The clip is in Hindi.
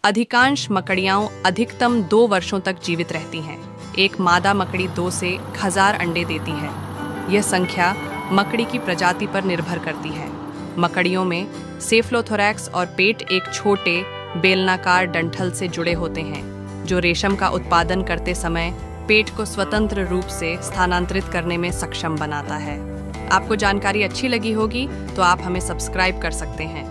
अधिकांश मकड़ियाँ अधिकतम 2 वर्षों तक जीवित रहती हैं। एक मादा मकड़ी 2 से 1000 अंडे देती है। यह संख्या मकड़ी की प्रजाति पर निर्भर करती है। मकड़ियों में सेफलोथोरैक्स और पेट एक छोटे बेलनाकार डंठल से जुड़े होते हैं, जो रेशम का उत्पादन करते समय पेट को स्वतंत्र रूप से स्थानांतरित करने में सक्षम बनाता है। आपको जानकारी अच्छी लगी होगी तो आप हमें सब्सक्राइब कर सकते हैं।